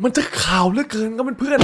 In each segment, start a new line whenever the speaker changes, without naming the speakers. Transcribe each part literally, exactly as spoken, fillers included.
มันจะข่าวเหลือเกินก็เพื่อน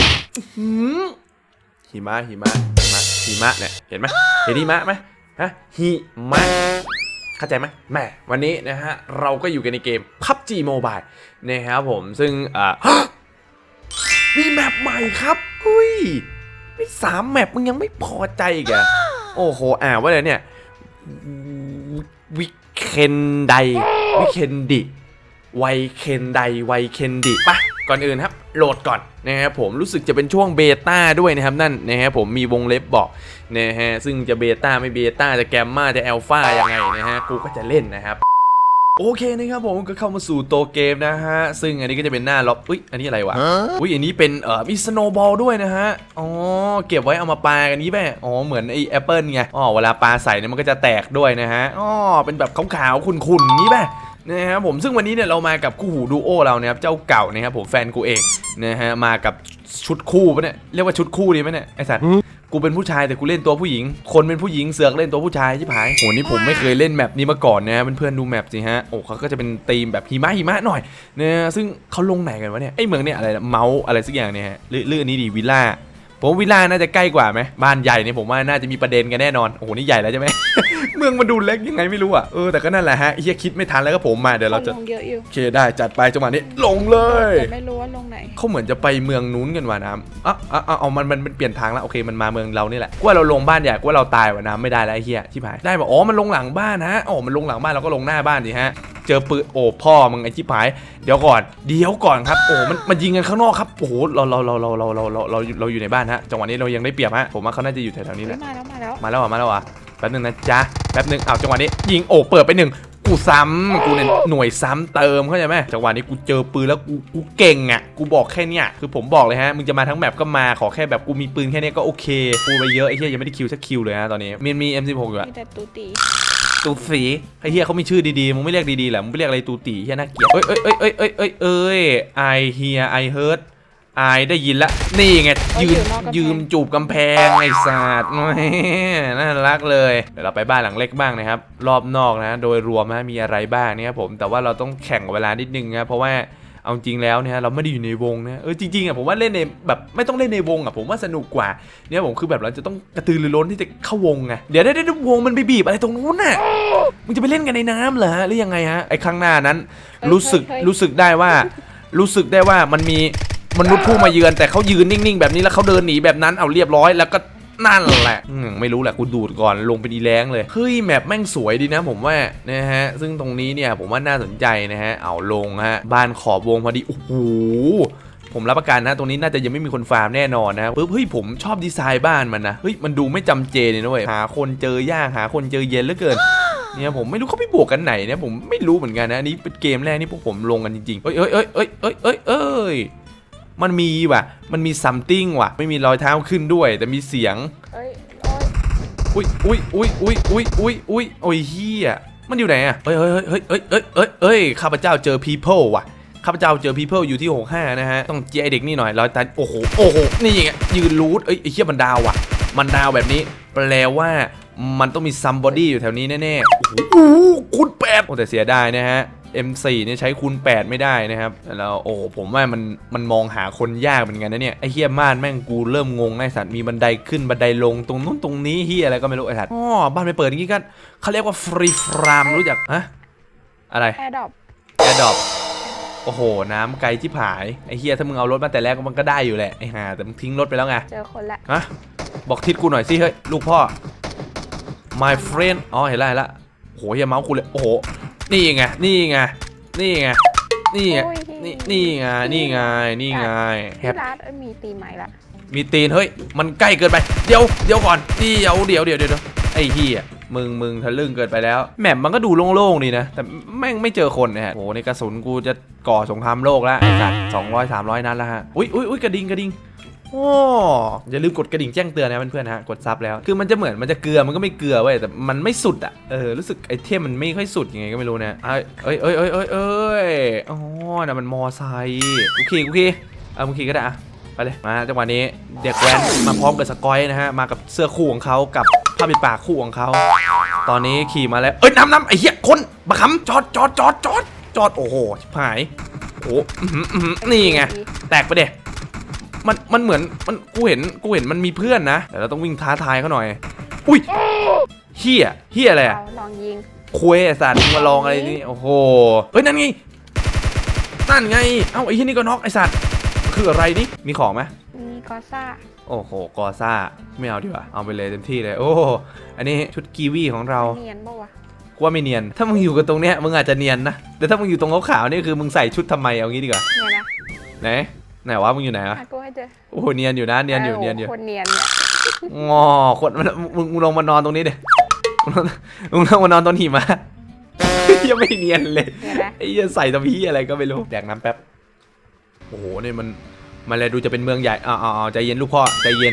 หิมะหิมะหิมะหิมะเนี่ยเห็นไหมเห็นหิมะไหมฮะหิมะเข้าใจไหมแม่วันนี้นะฮะเราก็อยู่กันในเกม พับจี Mobile นะครับผมซึ่งอ่ามีแมปใหม่ครับเฮ้ยไม่สามแมปมึงยังไม่พอใจอีกอะโอ้โหอ่าว่าอะไรเนี่ยวิเคนไดวิเคนดิไวเคนไดไวเคนดิปะก่อนอื่นครับโหลดก่อนนะครับผมรู้สึกจะเป็นช่วงเบต้าด้วยนะครับนั่นนะฮะผมมีวงเล็บบอกนะฮะซึ่งจะเบต้าไม่เบต้าจะแกมมาจะแอลฟายังไงนะฮะกูก็จะเล่นนะครับโอเคนะครับผมก็เข้ามาสู่โตเกมนะฮะซึ่งอันนี้ก็จะเป็นหน้าล็อบอุ้ยอันนี้อะไรวะอุ้ยอันนี้เป็นเอ่อมีสโนว์บอลด้วยนะฮะอ๋อเก็บไว้เอามาปากันนี้แม่อ๋อเหมือนไอแอปเปิลไงอ๋อเวลาปาใส่เนี่ยมันก็จะแตกด้วยนะฮะอ๋อเป็นแบบขาวๆขุ่นๆนี้แม่นะครับผมซึ่งวันนี้เนี่ยเรามากับคู่หูดูโอเราเนี่ยครับเจ้าเก่านะครับผมแฟนกูเองนะฮะมากับชุดคู่ปะเนี่ยเรียกว่าชุดคู่ดีไหมเนี่ยไอ้สัตว์กูเป็นผู้ชายแต่กูเล่นตัวผู้หญิงคนเป็นผู้หญิงเสือกเล่นตัวผู้ชายชิบหายโหนี่ผมไม่เคยเล่นแมปนี้มาก่อนนะเพื่อนๆดูแมปสิฮะโอ้เขาก็จะเป็นธีมแบบหิมะหิมะหน่อยนะซึ่งเขาลงไหนกันวะเนี่ยไอ้เมืองเนี่ยอะไรเมาส์อะไรสักอย่างเนี่ยฮะเรื่องนี้ดีวิลล่าผมวิลล่าน่าจะใกล้กว่าไหมบ้านใหญ่เนี่ยผมว่าน่าจะมีประเด็นกันแน่นอนโอ้โหนี่ใหญ่แล้วใช่ไหม เมืองมันดูเล็กยังไงไม่รู้อ่ะเออแต่ก็นั่นแหละฮะเฮียคิดไม่ทันแล้วก็ผมมาเดี๋ยวเราจะโอเคได้จัดไปจังหวะนี้ลงเลย
แต่ไม่รู้ว่าลงไหน
เขาเหมือนจะไปเมืองนู้นกันว่ะน้ำอ่ะอ่ะอ่ะเอามันมันเปลี่ยนทางแล้วโอเคมันมาเมืองเรานี่แหละว่าเราลงบ้านใหญ่ว่าเราตายว่ะน้ำไม่ได้แล้วไอ้เฮียชิบหายได้ป่ะอ๋อมันลงหลังบ้านฮะอ๋อมันลงหลังบ้านเราก็ลงหน้าบ้านดิฮะเจอปืนโอ้พ่อมึงไอ้ชิบหายเดี๋ยวก่อนเดี๋ยวก่อนครับโอ้มันมันยิงกันข้างนอกครับโอ้โหเราเราเราเราเราเราเราเราเราอยู่ในบ้านฮะจังหวะนี้เรายังได้เปรียบฮะผมว่าเขาน่าจะอยู่แถวๆนี้แหละ
มาแล้วมาแล้ว
มาแล้วมาแล้วอ่ะแป๊บนึงนะจ๊ะแป๊บนึงอ้าวจังหวะนี้ยิงโอ้เปิดไปหนึ่งกูซ้ำกูเนี่ยหน่วยซ้ำเติมเข้าใจไหมจังหวะนี้กูเจอปืนแล้วกูกูเก่งอ่ะกูบอกแค่เนี้ยคือผมบอกเลยฮะมึงจะมาทั้งแบบก็มาขอแค่แบบกูมีปืนแค่นี้ก็โอเคกูไปเยอะไอ้เหี้ยยังไม่ได้คิวสักคิวเลยฮะตอนนี้มีมี เอ็ม สิบหก อยู่อะ
มีแต่ตูตี
ตูสีไอ้เหี้ยเขามีชื่อดีๆมึงไม่เรียกดีๆแหละมึงไม่เรียกอะไรตูตีเหี้ยน่าเกลียดเอ้ยเอ้ยเอ้ยเอ้ยเอ้ยเอ้ยเอ้ยไอเฮียไอเฮิร์ตไอได้ยินละนี่ไงยืนยืมจูบกำแพงไอ้สัตว์น่ารักเลยเดี๋ยวเราไปบ้านหลังเล็กบ้างนะครับรอบนอกนะโดยรวมนะมีอะไรบ้างเนี่ยผมแต่ว่าเราต้องแข่งเวลานิดนึงนะเพราะว่าเอาจริงแล้วเนี่ยเราไม่ได้อยู่ในวงนะเออจริงๆอ่ะผมว่าเล่นในแบบไม่ต้องเล่นในวงอ่ะผมว่าสนุกกว่าเนี่ยผมคือแบบเราจะต้องกระตือรือร้นที่จะเข้าวงไงเดี๋ยวได้ได้วงมันไปบีบอะไรตรงนู้นน่ะมึงจะไปเล่นกันในน้ำเหรอหรือยังไงฮะไอ้ข้างหน้านั้นรู้สึกรู้สึกได้ว่ารู้สึกได้ว่ามันมีมนุษย์ผู้มาเยือนแต่เขายืนนิ่งๆแบบนี้แล้วเขาเดินหนีแบบนั้นเอาเรียบร้อยแล้วก็นั่นแหละไม่รู้แหละกูดูดก่อนลงไปดีแรงเลยเฮ้ยแมปแม่งสวยดีนะผมว่านะฮะซึ่งตรงนี้เนี่ยผมว่าน่าสนใจนะฮะเอาลงฮะบ้านขอบวงพอดีโอ้โหผมรับประกันนะตรงนี้น่าจะยังไม่มีคนฟาร์มแน่นอนนะปึ๊บเฮ้ยผมชอบดีไซน์บ้านมันนะเฮ้ยมันดูไม่จำเจเลยนะเว้ยหาคนเจอยากหาคนเจอเย็นเหลือเกินเนี่ยผมไม่รู้เขาไปบวกกันไหนเนี่ยผมไม่รู้เหมือนกันนะอันนี้เป็นเกมแรกนี่พวกผมลงกันจริงๆเอ้ยเอ้ยเอ้ยเอ้ยเอ้ยเอ้ยเอ้ยมันมีว่ะมันมีซัมติงว่ะไม่มีรอยเท้าขึ้นด้วยแต่มีเสียงอุ้ยอุ้ยอุ้ยอุ้ยอุ้ยอุ้ยอุ้ยโอ้ยเฮียมันอยู่ไหนอ่ะเฮ้ยเฮ้ยเฮ้ยเฮ้ยเฮ้ยเฮ้ยเฮ้ยข้าพเจ้าเจอ people ว่ะข้าพเจ้าเจอ people อยู่ที่หกสิบห้านะฮะต้องเจียเด็กนี่หน่อยรอยตาโอ้โหโอ้โหนี่ไงยืนรูทเอ้ยไอ้เฮียมันดาวว่ะมันดาวแบบนี้แปลว่ามันต้องมี somebody อยู่แถวนี้แน่ๆโอ้โหคูณแปดโอ้แต่เสียดายนะฮะเอ็ม โฟร์ เนี่ยใช้คูณแปดไม่ได้นะครับแล้วโอ้ผมว่ามันมันมองหาคนยากเหมือนกันนะเนี่ยไอ้เฮียม่านแม่งกูเริ่มงงไอ้สัตว์มีบันไดขึ้นบันไดลงตรงนู้นตรงนี้เฮียอะไรก็ไม่รู้ไอ้สัตว์อ๋อบ้านไปเปิดอย่างงี้กันเขาเรียกว่าฟรีฟรามรู้จักฮะอะไร
แอร์ดรอป
แอร์ดรอปโอ้โหน้ำไกลที่ผายไอ้เฮียถ้ามึงเอารถมาแต่แรกมันก็ได้อยู่แหละไอ้ห่าแต่มึงทิ้งรถไปแล้วไง
เจอคนละ
ฮะบอกทิศกูหน่อยสิเฮ้ยลูกพ่อ my friend อ๋อเห็นแล้วเห็นแล้วโอ้โหเฮียเมาส์กูเลยโอ้โหนี่ไงนี่ไงนี่ไงนี่ไงนี่นี่ไงนี่ไงนี่ไง
แฮปปี้มีตีนไหมล่ะ
มีตีนเฮ้ยมันใกล้เกินไปเดี๋ยวเดี๋ยวก่อนเดี๋ยวเดี๋ยวเดี๋ยวเดี๋ยวไอ้เหี้ยมึงมึงทะลึ่งเกินไปแล้วแมปมันก็ดูโล่งๆดีนะแต่แม่งไม่เจอคนนะฮะโอ้ในกระสุนกูจะก่อสงครามโลกแล้วไอ้สัตว์สองร้อยสามร้อยนัดแล้วฮะอุ้ยอุ้ยอุ้ยกระดิ่งกระดิ่งโอ้อย่าลืมกดกระดิ่งแจ้งเตือนนะเพื่อนๆฮะกดซับแล้วคือมันจะเหมือนมันจะเกลือมันก็ไม่เกลือเว้ยแต่มันไม่สุดอ่ะเออรู้สึกไอเทมมันไม่ค่อยสุดยังไงก็ไม่รู้นะเอ้ยเอ้ยเอ้ยเอ้ยเอ้ยเอ้ยอ๋อน่ะมันมอไซค์โอเคโอเคเอาโอเคก็ได้อะไปเลยมาจังหวะนี้เด็กแว้นมาพร้อมกับสกอยนะฮะมากับเสื้อคู่ของเขากับผ้าปิดปากคู่ของเขาตอนนี้ขี่มาแล้วเอ้ยน้ำน้ำไอ้เหี้ยคนบักขำจอดจอดจอดจอดจอดโอ้โหชิบหายโอ้นี่ไงแตกไปเด็มันมันเหมือนมันกูเห็นกูเห็นมันมีเพื่อนนะแต่เราต้องวิ่งท้าทายเขาหน่อยอุ้ยเฮียเฮียอะไรอะ
ลองยิง
คุยสัตว์มาลองอะไรนี่โอ้โหเฮ้ยนั่นไงนั่นไงเอ้าไอ้ที่นี่ก็น็อกไอ้สัตว์คืออะไรนี่มีของไหม
มีกอซ่า
โอ้โหกอซ่าไม่เอาดีกว่าเอาไปเลยเต็มที่เลยโอ้อันนี้ชุดกีวีของเรา
เนียนปะวะ
กูว่าไม่เนียนถ้ามึงอยู่กันตรงเนี้ยมึงอาจจะเนียนนะแต่ถ้ามึงอยู่ตรงขาวๆนี่คือมึงใส่ชุดทำไมเอางี้ดีกว่าไหนไหนวะมึงอยู่ไหนวะโอ้โหเนียนอยู่นะเนียนอยู่เนียนอยู่
คนเนียนเนี่ย
งอคนมึงมึงลงมานอนตรงนี้เดี๋ยมึงลงมานอนตรงหิมะยังไม่เนียนเลยไอ้ยังใส่ตะพีอะไรก็ไม่รู้แดกน้ำแป๊บโอ้โหนี่มันมันเลยดูจะเป็นเมืองใหญ่อ๋อใจเย็นลูกพ่อใจเย็น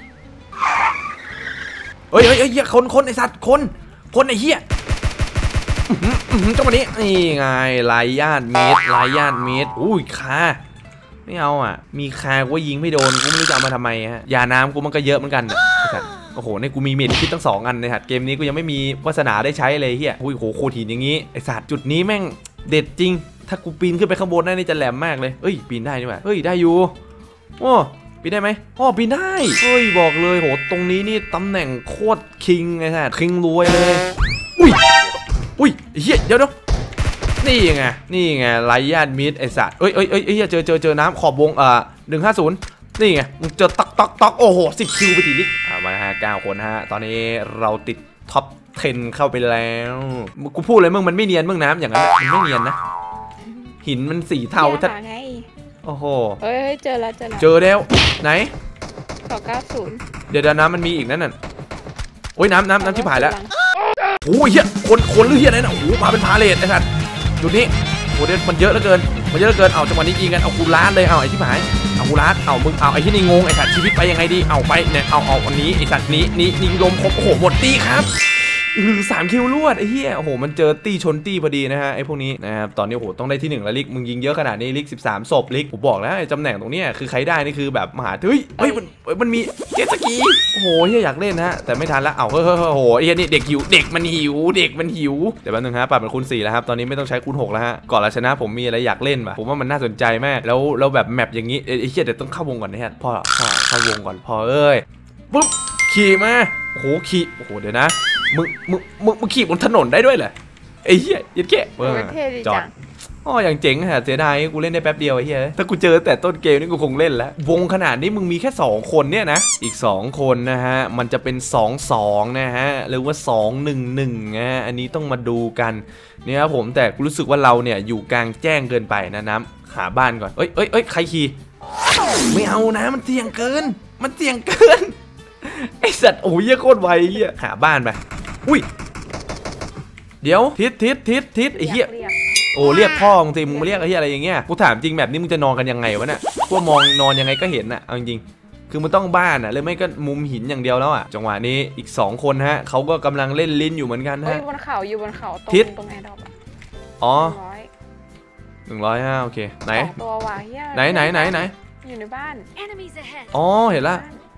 เฮ้ยเฮ้ยเฮ้ยคนคนไอสัตว์คนคนไอเหี้ยจังหวะนี้นี่ไงลายญาติมิดลายญาติมิดอุ้ยคาไม่เอาอ่ะมีคากูยิงไม่โดนกูไม่รู้จะเอามาทำไมฮะยาน้ำกูมันก็เยอะเหมือนกันโอ้โหในกูมีมิดคิดตั้งสองอันในหัดเกมนี้กูยังไม่มีวาสนาได้ใช้เลยเฮียอุ้ยโหโคตรหินอย่างงี้ไอสัตว์จุดนี้แม่งเด็ดจริงถ้ากูปีนขึ้นไปข้างบนได้นี่จะแหลมมากเลยเอ้ยปีนได้นี่หว่าเฮ้ยได้อยู่โอ้ปีนได้ไหมอ๋อปีนได้เฮ้ยบอกเลยโหตรงนี้นี่ตำแหน่งโคตรคิงไงฮะคิงรวยเลยอุ้ยอุ้ยเฮียเดี๋ยวเดี๋ยวนี่ไงนี่ไงไรญาติมิดไอสัตว์เอ้ยเอ้ยเอ้ยเอ้ยเจอเจอเจอน้ำขอบวงเอ่อหนึ่งห้าศูนย์นี่ไงมึงเจอตักตักตักโอ้โหสิบคิวไปทีนี้อ่ามาฮะเก้าคนฮะตอนนี้เราติดท็อปสิบเข้าไปแล้วกูพูดเลยมึงมันไม่เนียนมึงน้ำอย่างนั้นมันไม่เนียนนะหินมันสีเทาชัดโอ้โห
เฮ้ยเจอแล้วเจอแล้ว
เจอแล้วไหน
สองเก้าศูนย์
เดี๋ยวน้ำมันมีอีกนั่นน่ะโอ้ยน้ำน้ำน้ำที่ผ่านแล้วโอ้ยเฮียคนคนหรือเฮียอะไรนะโอ้โหมาเป็นพาเลทไอ้สัตว์จุดนี้โอ้เดี๋ยวมันเยอะเหลือเกินมันเยอะเหลือเกินเอาจังหวะนี้ยิงกันเอากูล้านเลยเอาไอ้ที่หายเอากูล้านเอามึงเอาไอ้ที่นี่งงไอ้สัตว์ชีวิตไปยังไงดีเอาไปเนี่ยเอาเอาอันนี้ไอ้สัตว์นี้นี้ยิงลมครบโอ้โหหมดตีครับอือสามคิวรวดไอ้เหี้ยโอ้โหมันเจอตีชนตีพอดีนะฮะไอ้พวกนี้นะครับตอนนี้โอ้โหต้องได้ที่หนึ่งแล้วลิกมึงยิงเยอะขนาดนี้ลิกสิบสามศพลิกผมบอกแล้วไอ้ตำแหน่งตรงนี้คือใครได้นี่คือแบบมหาเฮ้ยเฮ้ยมันมันมีเจ็ตสกีโอ้โหเฮียอยากเล่นนะแต่ไม่ทันแล้วเอาเฮ้ยโอ้โหไอ้นี่เด็กหิวเด็กมันหิวเด็กมันหิวเดี๋ยวแป๊บนึงฮะปรับเป็นคูณสี่แล้วครับตอนนี้ไม่ต้องใช้คูณหกแล้วฮะก่อนเราชนะผมมีอะไรอยากเล่นป่ะผมว่ามันน่าสนใจมากแล้วแล้วแบบแมปอย่างนี้ไอ้เฮียเดี๋ยวต้องเข้าวงก่อนนะฮะพ่อพ่อเข้าวงก่อนพ่อเอ้ยปุ๊บขี่มาโอ้โหขี่โอ้โหเดี๋ยวนะมึงมึงมึงมึงขี่บนถนนได้ด้วยเหรอไอ้เหี้ยยัดแค่จอดอ๋ออย่างเจ๋งฮะเสียดายกูเล่นได้แป๊บเดียวไอ้เหี้ยถ้ากูเจอแต่ต้นเกมนี่กูคงเล่นแล้ววงขนาดนี้มึงมีแค่สองคนเนี่ยนะอีกสองคนนะฮะมันจะเป็นสองสองนะฮะหรือว่าสองหนึ่งหนึ่งนะอันนี้ต้องมาดูกันเนี่ยครับผมแต่กูรู้สึกว่าเราเนี่ยอยู่กลางแจ้งเกินไปนะน้ำหาบ้านก่อนเอ้ยเอ้ยเอ้ยใครขี่ไม่เอานะมันเสี่ยงเกินมันเสี่ยงเกินไอสัตว์โอ้ยโคตรไวเหี้ยหาบ้านไปอุ้ยเดี๋ยวทิศทิศทิศทิศไอ้เหี้ยโอ้เรียกพ่อมึงสิมึงมาเรียกไอ้เหี้ยอะไรอย่างเงี้ยกูถามจริงแบบนี้มึงจะนอนกันยังไงวะเนี่ยกูมองนอนยังไงก็เห็นน่ะเอาจริงคือมันต้องบ้านอ่ะเลยไม่ก็มุมหินอย่างเดียวแล้วอ่ะจังหวะนี้อีกสองคนฮะเขาก็กำลังเล่นลิ้นอยู่เหมือนกันฮะ
บนเขาอยู่บนเขา
ทิศ
ตรงไหนดอก
อ๋อหนึ่งร้อยห้าโอเคไหนไหนไหนไหนไหน
อยู่ในบ้าน
อ๋อเห็นละ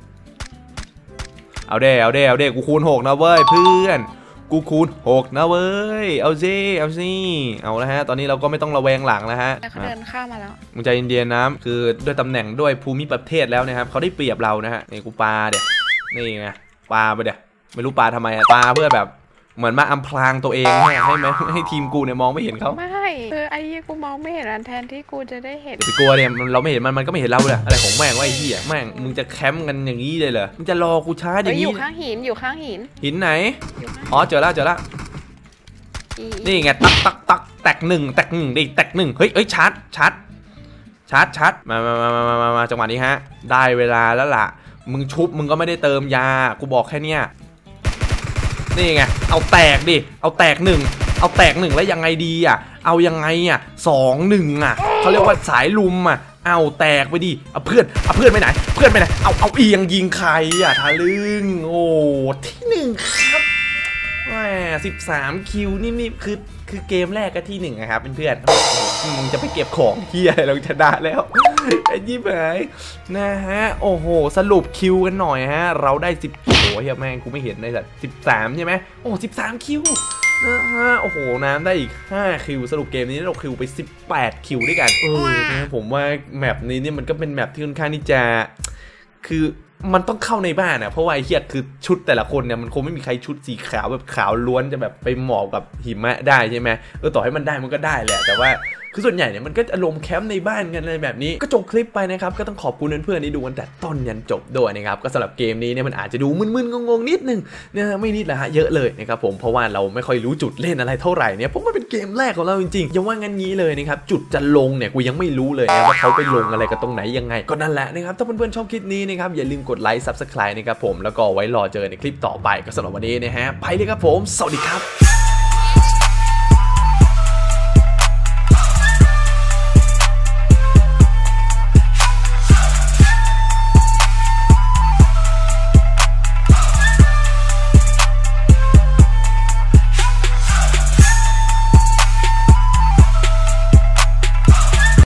เอาเด้เอาเด้เอาเด้กูคูณหกนะเว้ยเพื่อนกูคูณหกนะเว้ยเอาซิเอาซิเอาแล้วฮะตอนนี้เราก็ไม่ต้องระแวงหลังแล้วฮะ
เขาเดินข้ามมาแล้ว
มึงใจเย็นๆนะคือด้วยตำแหน่งด้วยภูมิประเทศแล้วนะครับเขาได้เปรียบเรานะฮะนี่กูปาเดี๋ยวนี่ไงปาไปเดี๋ยวไม่รู้ปาทำไมอะปาเพื่อแบบเหมือนมาอำพรางตัวเองให้ให้ไหมให้ทีมกูเนี่ยมองไม่เห็นเขา
ไม่คือไอ้ยี่กูมองไม่เห็นแทนที่กูจะได้เห็น
ไปกลัวเนี่ยเราไม่เห็นมันมันก็ไม่เห็นเราเลยอะไรของแม่งว่าไอ้เหี้ยแม่งมึงจะแคมป์กันอย่างนี้เลยเหรอมึงจะรอกูช้าอย่างนี้
อยู่ข้างหินอยู่ข้างหิน
หินไหนอ๋อเจอแล้วเจอแล้วนี่ไงตักตักตักแตกหนึ่งแตกหนึ่งดิแตกหนึ่งเฮ้ยเฮ้ยชาร์จชาร์จชาร์จชาร์จมามามามามามาจังหวะนี้ฮะได้เวลาแล้วล่ะมึงชุบมึงก็ไม่ได้เติมยากูบอกแค่เนี้ยนี่ไงเอาแตกดิเอาแตกหนึ่งเอาแตกหนึ่งแล้วยังไงดีอ่ะเอายังไงอ่ะสองหนึ่งอ่ะเขาเรียกว่าสายลุมอ่ะเอาแตกไปดิเอาเพื่อนเอาเพื่อนไปไหนเพื่อนไปไหนเอาเอาเอียงยิงใครอ่ะทะลึ่งโอ้ที่หนึ่งครับแหมสิบสามคิวนี่นี่คือคือเกมแรกก็ที่หนึ่งนะครับเพื่อนๆมึงจะไปเก็บของเฮียเราชนะแล้วไอ้ยี่หายนะฮะโอ้โหสรุปคิวกันหน่อยฮะเราได้สิบโอ้โหเฮียแม่งกูไม่เห็นในสัตว์สิบสามใช่ไหมโอ้สิบสามคิวนะฮะโอ้โหน้ำได้อีกห้าคิวสรุปเกมนี้เราคิวไปสิบแปดคิวด้วยกันเออนะผมว่าแมปนี้เนี่ยมันก็เป็นแมปที่ค่อนข้างที่จะคือมันต้องเข้าในบ้านอ่ะเพราะว่าไอ้เหี้ยคือชุดแต่ละคนเนี่ยมันคงไม่มีใครชุดสีขาวแบบขาวล้วนจะแบบไปเหมาะกับหิมะได้ใช่ไหมเออต่อให้มันได้มันก็ได้แหละแต่ว่าคือส่วนใหญ่เนี่ยมันก็อารมณ์แคมป์ในบ้านกันอะไรแบบนี้ก็จบคลิปไปนะครับก็ต้องขอบคุณเพื่อนๆที่ดูกันแต่ต้นยันจบด้วยนะครับก็สำหรับเกมนี้เนี่ยมันอาจจะดูมึนๆงงๆนิดนึงนะฮะไม่นิดละฮะเยอะเลยนะครับผมเพราะว่าเราไม่ค่อยรู้จุดเล่นอะไรเท่าไหร่เนี่ยเพราะมันเป็นเกมแรกของเราจริงๆอย่าว่างั้นงี้เลยนะครับจุดจะลงเนี่ยกูยังไม่รู้เลยนะว่าเขาไปลงอะไรกันตรงไหนยังไงก็นั่นแหละนะครับถ้าเพื่อนๆชอบคลิปนี้นะครับอย่าลืมกดไลค์ ซับสไครบ์ นะครับผมแล้วก็ไว้รอเจอในคลิปต่อไปก็สำหรับวันนี้นะฮะไปเลยครับผมสวัสดีครับ